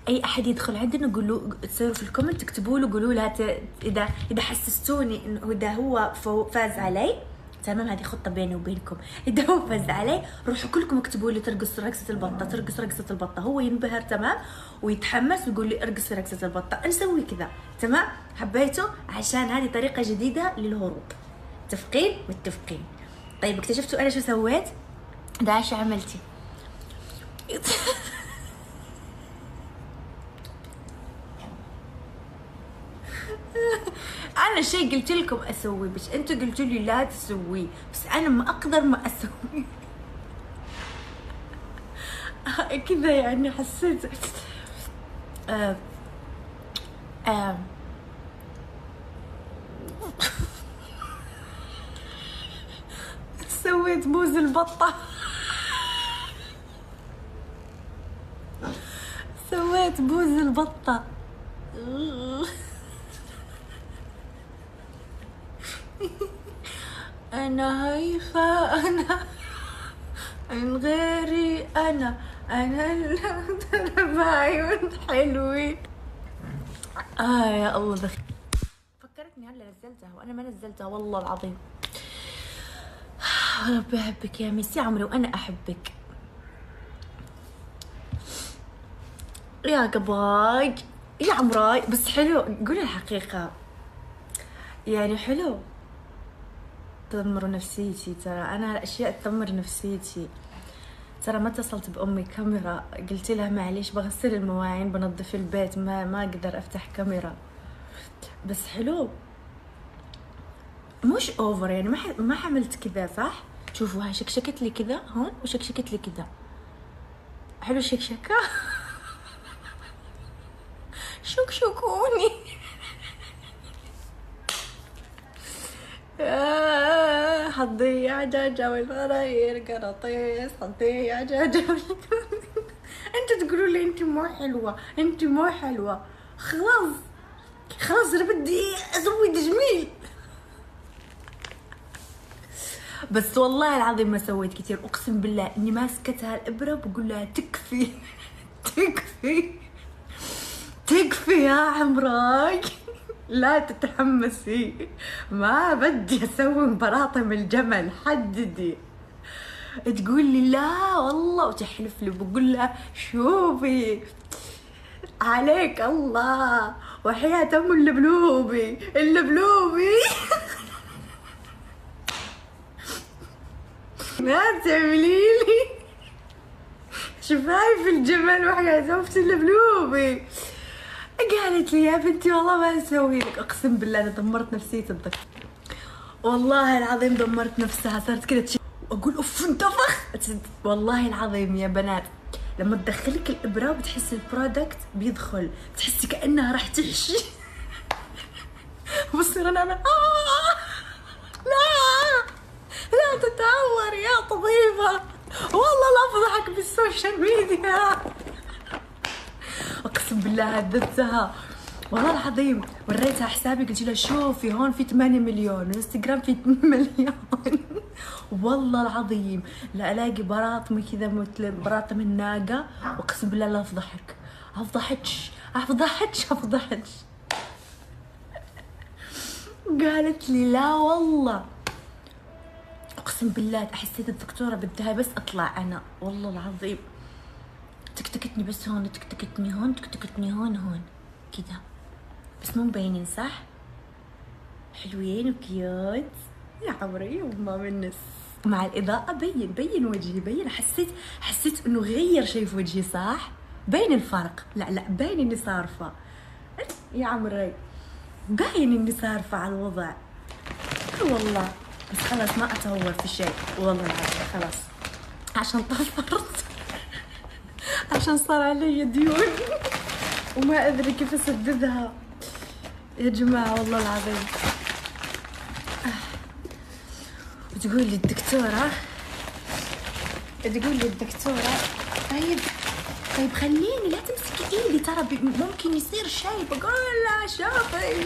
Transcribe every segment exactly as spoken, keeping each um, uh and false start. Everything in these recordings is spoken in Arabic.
اي احد يدخل عندنا قولوا، تصيروا في الكومنت تكتبوا له قولوا له اذا اذا حسستوني انه اذا هو فاز علي تمام، هذه خطه بيني وبينكم، اذا هو فاز علي روحوا كلكم اكتبوا لي ترقص رقصه البطه، ترقص رقصه البطه، هو ينبهر تمام ويتحمس ويقول لي ارقص رقصه البطه، نسوي كذا تمام. حبيتوا؟ عشان هذه طريقه جديده للهروب. متفقين؟ متفقين. طيب اكتشفتوا انا شو سويت؟ ده شو عملتي؟ انا شيء قلت لكم اسوي بس انتوا قلتوا لي لا تسويه، بس انا ما اقدر ما اسوي. كذا يعني حسيت آه آه سويت بوز البطة. سويت بوز البطة. انا هايفة، انا من غيري انا انا ترى بعيون حلوين. اه يا الله دخل. فكرتني هلا نزلتها وانا ما نزلتها والله العظيم. ربي احبك يا ميس يا عمري وانا احبك يا قباي يا عمراي. بس حلو، قولي الحقيقة يعني حلو. تدمر نفسيتي ترى، انا الاشياء تدمر نفسيتي ترى. ما اتصلت بامي كاميرا، قلت لها معليش بغسل المواعين بنظف البيت، ما ما اقدر افتح كاميرا. بس حلو مش اوفر يعني، ما ما حملت كذا صح. شوفوا هاي شكشكت لي كذا هون وشكشكت لي كذا. حلو شكشكه. شكشكوني. حتضيع دجاجة والغراير قراطيس، حتضيع دجاجة. انتوا تقولوا لي انت مو حلوة، انت مو حلوة، خلاص خلاص انا بدي اسوي تجميل. بس والله العظيم ما سويت كثير، اقسم بالله اني ماسكتها الابرة بقول لها تكفي تكفي تكفي يا عمراي، لا تتحمسي، ما بدي اسوي براطم الجمل، حددي. تقول لي لا والله وتحلف لي، بقول لها شوفي عليك الله وحياة ام اللبلوبي اللبلوبي. ما تعملي لي شفايف الجمل وحياة ام اللبلوبي. قالت لي يا بنتي والله ما اسوي لك. اقسم بالله انا دمرت نفسيتي الضغط، والله العظيم دمرت نفسها. صارت كذا تش... اقول اوف انتفخ. والله العظيم يا بنات لما تدخلك الابره وبتحسي البرودكت بيدخل، بتحسي كانها راح تحشي. بصير انا اعمل آه لا لا تتعور يا طبيبه، والله لا افضحك بالسوشيال ميديا. اقسم بالله هددتها والله العظيم، وريتها حسابي قلت لها شوفي هون في ثمانية مليون والانستغرام في مليون. والله العظيم لا الاقي براطمي كذا مثل براطم الناقه، اقسم بالله لا افضحك افضحكش افضحكش افضحكش. قالت لي لا والله، اقسم بالله حسيت الدكتوره بدها بس اطلع انا، والله العظيم تكتكتني بس هون، تكتكتني هون، تكتكتني هون هون كذا، بس مو مبينين صح؟ حلوين وكيوت يا عمري وما منس. مع الاضاءه بين بين وجهي، بين حسيت حسيت انه غير شيء في وجهي صح؟ بين الفرق، لا لا باين اني صارفه يا عمري، باين اني صارفه على الوضع والله. بس خلاص ما اتهور في شيء والله العظيم، خلاص عشان طفرت، عشان صار علي ديون وما ادري كيف اسددها يا جماعه والله العظيم. تقول لي الدكتوره تقول لي الدكتوره طيب طيب خليني لا تمسكي ايدي ترى ممكن يصير شيء. بقول لها شوفي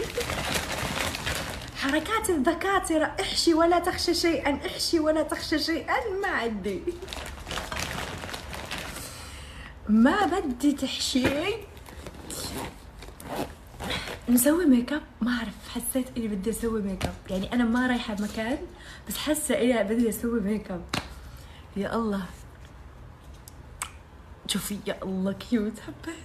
حركات الدكاتره، احشي ولا تخشى شيئا، احشي ولا تخشى شيئا. ما عندي، ما بدي تحشي نسوي ميك اب. ما اعرف، حسيت اني بدي اسوي ميك اب. يعني انا ما رايحه مكان، بس حاسه اني بدي اسوي ميك اب. يا الله شوفي، يا الله كيوت، حبيت.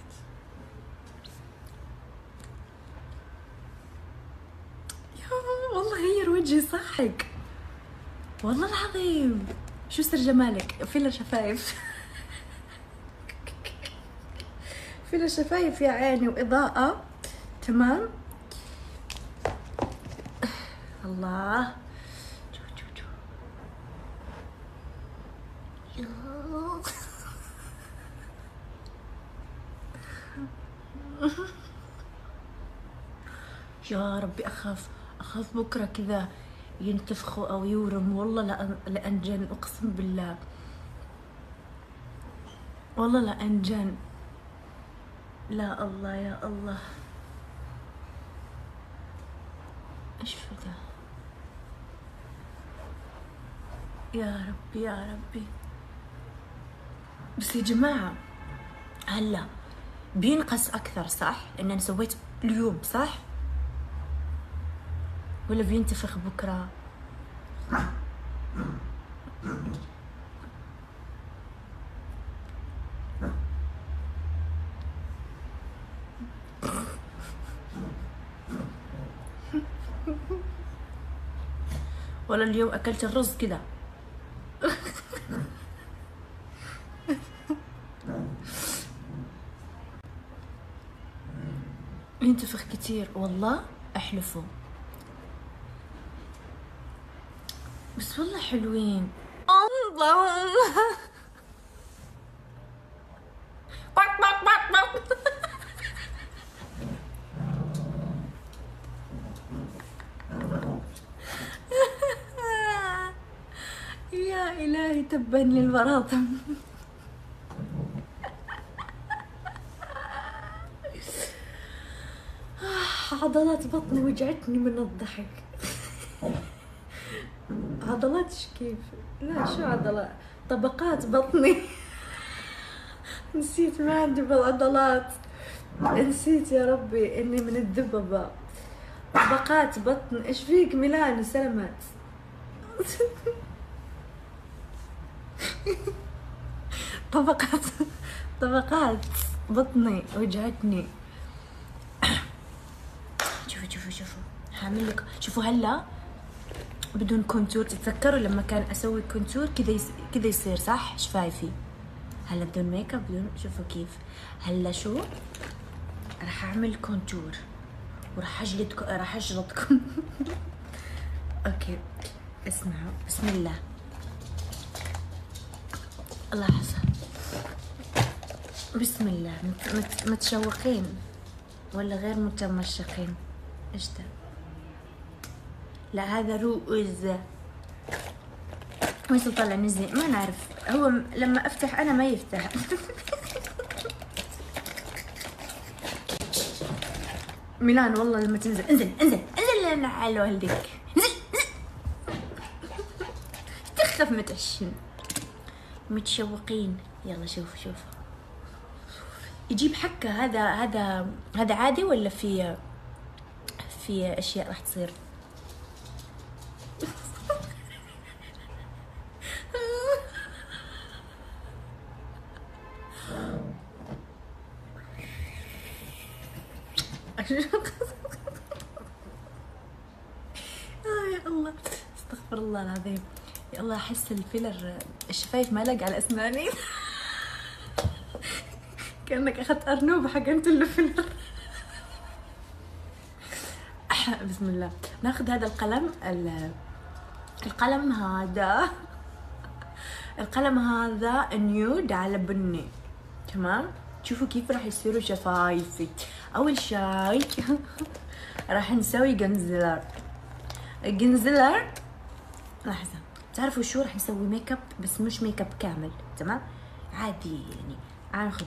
يا والله غير وجهي صحك، والله العظيم. شو سر جمالك؟ فيلر شفايف. فيلر شفايف يا عيني، واضاءه تمام. الله شوف شوف شوف. يا ربي اخاف اخاف بكره كذا ينتفخوا او يورم، والله لأن لانجن، اقسم بالله والله لانجن. لا الله يا الله، ايش في ده؟ يا ربي يا ربي. بس يا جماعة هلا بينقص أكثر صح؟ لأن أنا سويت اليوم صح؟ ولا بينتفخ بكرة؟ ولا اليوم أكلت الرز كذا. ينتفخ كتير والله، احلفوا. بس والله حلوين. الله. يا إلهي تبا للبراطم. عضلات بطني وجعتني من الضحك. عضلات كيف؟ لا شو عضلات، طبقات بطني. نسيت ما عندي بالعضلات، نسيت يا ربي اني من الدببة. طبقات بطن. ايش فيك ميلان؟ سلمت. طبقات طبقات بطني وجعتني. شوفوا شوفوا شوفوا، هعمل لك. شوفوا هلا بدون كونتور. تتذكروا لما كان اسوي كونتور كذا يس... كذا يصير صح شفايفي؟ هلا بدون ميك اب، بدون. شوفوا كيف هلا. شو راح اعمل كونتور وراح اجلدكم، راح اجلدكم. اوكي اسمعوا، بسم الله. الله حسن. بسم الله. مت... مت... متشوقين ولا غير متمشقين؟ ايش ده؟ لا هذا رؤوز. وين طلع نزي؟ ما نعرف. هو لما افتح انا ما يفتح. ميلان والله لما تنزل، انزل انزل انزل لنا على والدك، انزل انزل. تخف متعشن. متشوقين. يلا شوف شوف. يجيب حكة. هذا هذا هذا عادي ولا في في اشياء راح تصير؟ آه يا الله، استغفر الله العظيم. يا الله احس الفيلر الشفايف ما لق على اسناني. كانك اخذت ارنوب حقنت له فيلر. بسم الله. ناخذ هذا القلم. القلم هذا القلم هذا نيود على بني تمام. شوفوا كيف راح يصيروا شفايفي. اول شاي راح نسوي جنزلر. الجنزلر لحظه، تعرفوا شو راح نسوي ميك اب، بس مش ميك اب كامل تمام، عادي يعني. اخذ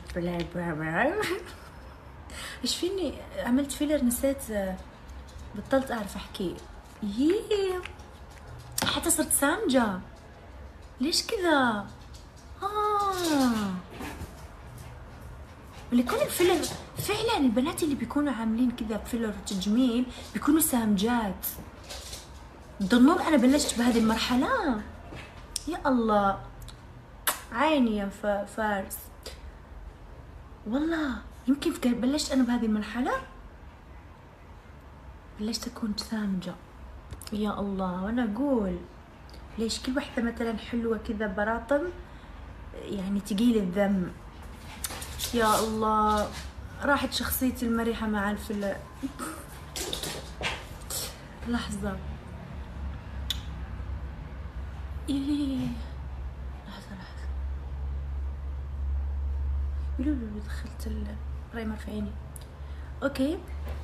ايش فيني عملت فيلر، نسيت، بطلت اعرف احكي. ييه حتى صرت سامجه. ليش كذا؟ اه ولكل الفيلر فعلا البنات اللي بيكونوا عاملين كذا فيلر تجميل بيكونوا سامجات. ظنون انا بلشت بهذه المرحله؟ يا الله عيني يا فارس، والله يمكن بلشت انا بهذه المرحله، بلشت اكون سامجه. يا الله، وانا اقول ليش كل واحده مثلا حلوه كذا براطم يعني تقيل الذم. يا الله، راحت شخصيتي المريحه مع الفيلر. لحظه إيه. لحظه لحظه يقولوا لي دخلت البرايمر في عيني. اوكي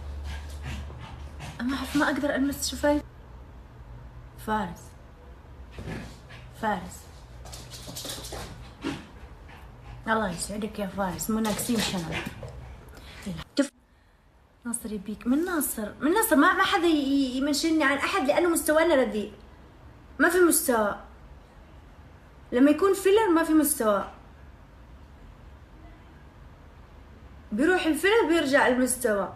ما اعرف، ما اقدر المس شفايف. فارس فارس الله يسعدك يا فارس، مو ناقصين شنب. شوف ناصر يبيك. من ناصر من ناصر ما ما حدا يمنشني عن احد لانه مستوانا رديء، ما في مستوى. لما يكون فيلر ما في مستوى، بيروح الفيلر بيرجع المستوى.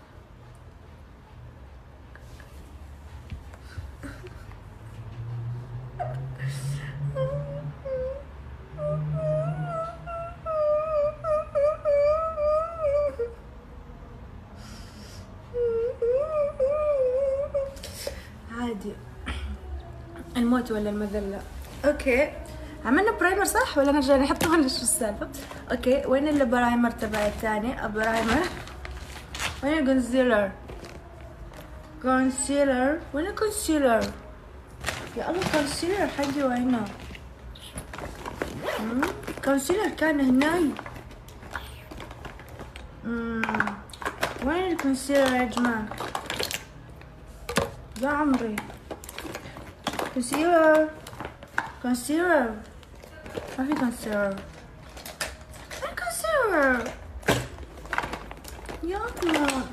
عادي، الموت ولا المذلة. اوكي عملنا برايمر صح ولا نرجع نحطه ولا شو السالفة؟ اوكي وين البرايمر تبعي الثاني؟ برايمر وين الكونسيلر؟ كونسيلر وين الكونسيلر؟ يا الله كونسيلر حقي وينه؟ كونسيلر كان هناي. امم وين الكونسيلر يا جماعة؟ يا عمري كونسيلر كونسيلر ما في كونسيلر. وين كونسيلر يا الله؟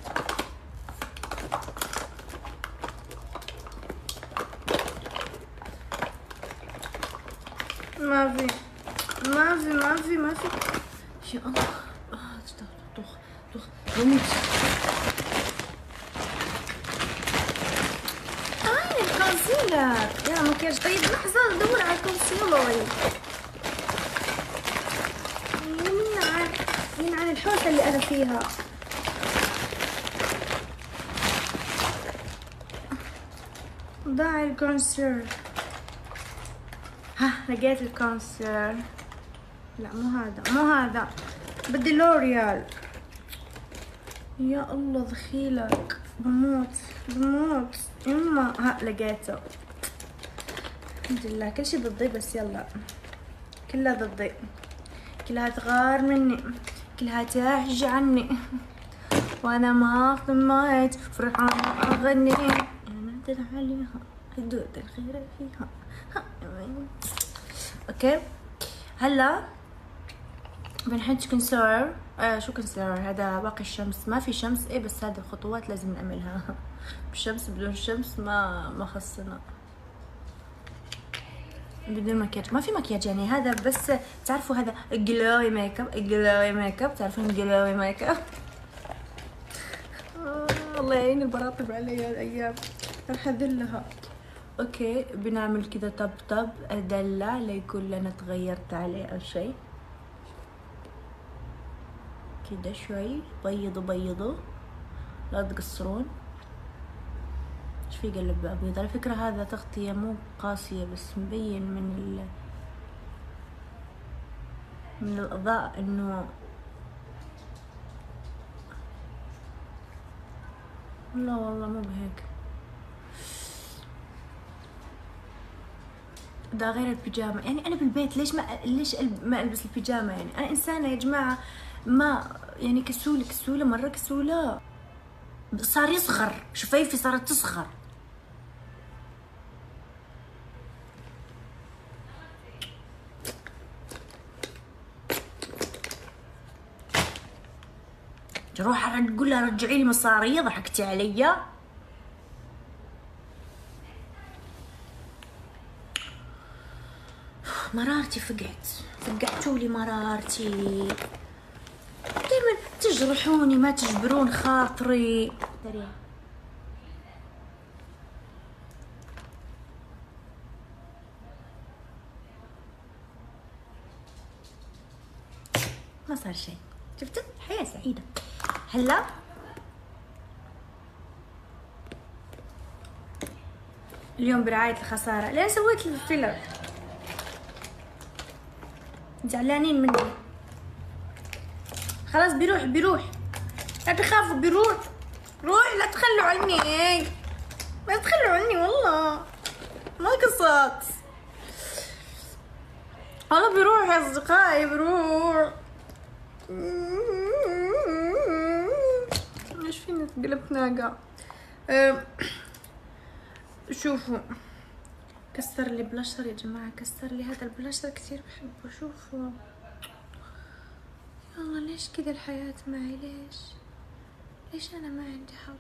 ما في ما في ما في ما في. يا الله اه طخ طخ بموت. اين الكونسيلر يا مكياج؟ طيب لحظة ادور على الكونسيلر. يمنع يمنع الحوسة اللي انا فيها. ضاع الكونسيلر. ها لقيت الكونسيلر. لا مو هذا مو هذا، بدي لوريال. يا الله دخيلك بموت بموت يما. ها لقيته الحمد لله. كل شي ضدي بس يلا، كلها ضدي، كلها تغار مني، كلها تحجي عني، وانا ما طميت فرحانة اغني انا ادري عليها حدود الخير فيها. اوكي هلا بنحط كونسيلر. آه شو كونسيلر هذا؟ باقي الشمس. ما في شمس ايه بس هذه الخطوات لازم نعملها. بالشمس بدون شمس ما ما خصنا. بدون مكياج ما في مكياج يعني، هذا بس تعرفوا هذا جلوي ميك اب. جلوي ميك اب تعرفون جلوي ميك اب. آه الله يعين البراطب علي الايام راح اذلها. اوكي بنعمل كذا طب طب ادلع ليكون لنا تغيرت عليه او شيء كده شوي. بيضوا بيضوا لا تقصرون. ايش في قلب ابيض؟ على فكرة هذا تغطية مو قاسية بس مبين من ال من الاضاءة انه لا والله مو بهيك. ده غير البيجامة يعني. انا بالبيت ليش ما ليش ما البس البيجامة يعني؟ انا انسانة يا جماعة ما يعني كسولة كسولة مرة كسولة. صار يصغر شفايفي صارت تصغر. تروح تقول لها رجعي لي مصاري، ضحكتي علي. مرارتي فقعت، فقعتوا لي مرارتي. تجرحوني ما تجبرون خاطري. ما صار شيء، شفتوا؟ حياة سعيدة. هلا اليوم برعاية الخسارة. ليه سويت الفيلر؟ زعلانين مني. خلاص بيروح بيروح، لا تخافوا بيروح. روح، لا تخلوا عني، لا تخلوا عني والله ما قصرت والله. بيروح يا اصدقائي بيروح. ايش فيني قلبت ناقة. أه شوفوا، كسر لي بلاشر يا جماعة، كسر لي هذا البلاشر كثير بحبه. شوفوا يلا، ليش كذا الحياة معي؟ ليش ليش انا ما عندي حظ؟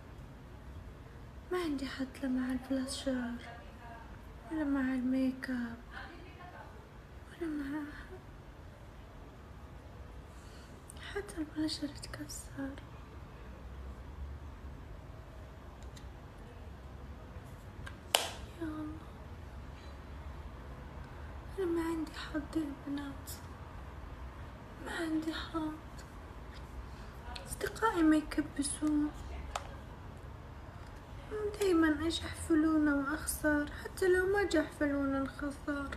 ما عندي حظ لا مع البلاشر ولا مع الميك اب ولا مع حتى البلاشر اتكسر. يا الله انا ما عندي حظ يا بنات، ما عندي حظ. اصدقائي ما يكبسون، دايما ايش يحفلونا واخسر، حتى لو ما جحفلونا الخسار.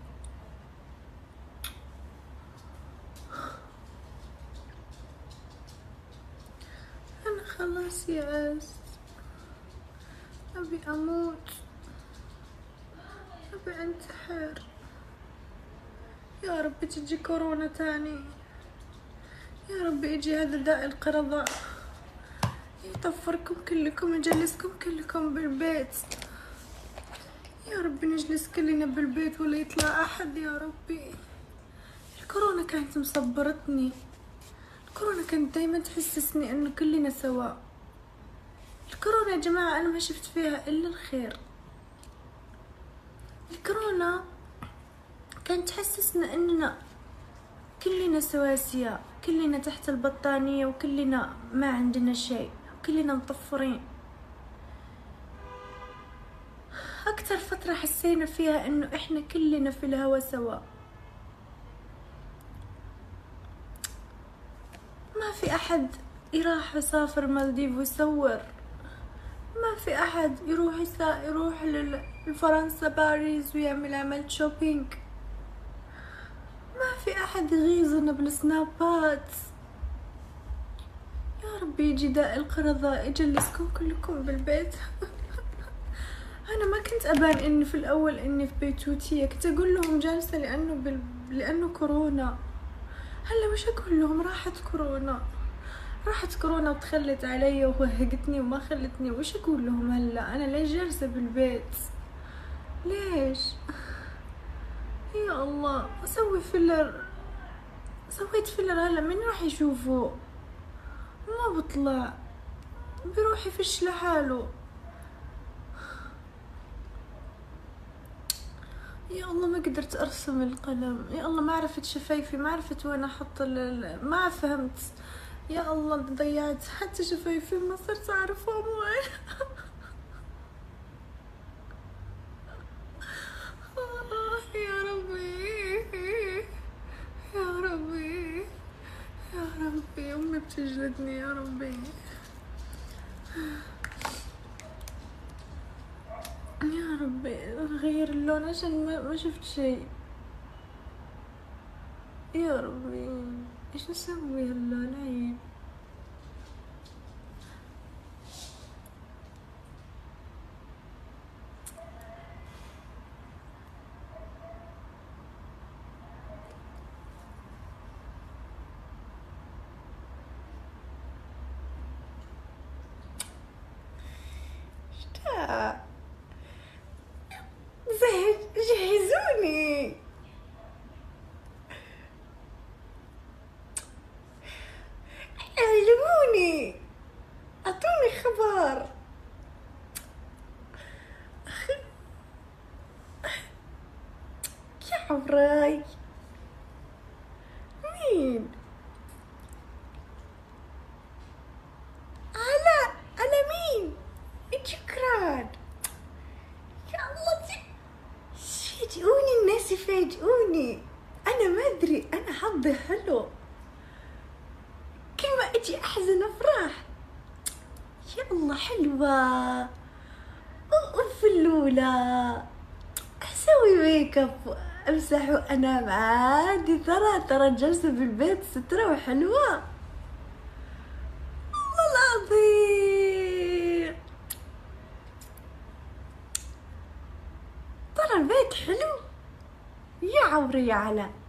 انا خلاص يأست، ابي اموت، ابي انتحر. يا رب تجي كورونا تاني، يا رب يجي هذا داء القرضاء يطفركم كلكم يجلسكم كلكم بالبيت. يا رب نجلس كلنا بالبيت ولا يطلع احد يا ربي. الكورونا كانت مصبرتني، الكورونا كانت دايما تحسسني انه كلنا سواء. الكورونا يا جماعة انا ما شفت فيها الا الخير. الكورونا كانت تحسسنا اننا كلنا سواسية، كلنا تحت البطانية وكلنا ما عندنا شيء، كلنا مطفرين. اكتر فترة حسينا فيها انه احنا كلنا في الهوا سوا. ما في احد يروح يسافر مالديف ويصور، ما في احد يروح يسا يروح لفرنسا باريس ويعمل عمل شوبينج، ما في احد يغيظنا بالسنابات. يا رب يجي داء القرضاء يجلسكم كلكم بالبيت. انا ما كنت ابان اني في الاول اني في بيتوتية، كنت اقول لهم جالسة لانه بال... لانه كورونا. هلا وش اقول لهم؟ راحت كورونا، راحت كورونا وتخلت علي ووهقتني وما خلتني. وش اقول لهم هلا؟ انا ليش جالسة بالبيت؟ ليش؟ يا الله اسوي فيلر، سويت فيلر هلا من راح يشوفه؟ ما بطلع، بروح يفش لحاله. يا الله ما قدرت ارسم القلم، يا الله ما عرفت شفايفي، ما عرفت وين احط ال... ما فهمت. يا الله ضيعت حتى شفايفي، ما صرت اعرفهم وين. يا ربي يا ربي يا ربي، امي بتجلدني يا ربي. يا ربي غير اللون عشان ما, ما شفت شيء. يا ربي ايش نسوي هلا؟ نعيب. شتا زهج جهزوني. علموني، اعطوني خبر. يا عمراي مين؟ اني انا ما ادري، انا حظي حلو، كل ما اجي احزن افرح. يا الله حلوة وفلولة، اسوي ميك اب امسح وانام عادي. ترى ترى جلسة بالبيت سترة وحلوة والله العظيم. ترى البيت حلو يا عوري يا علا.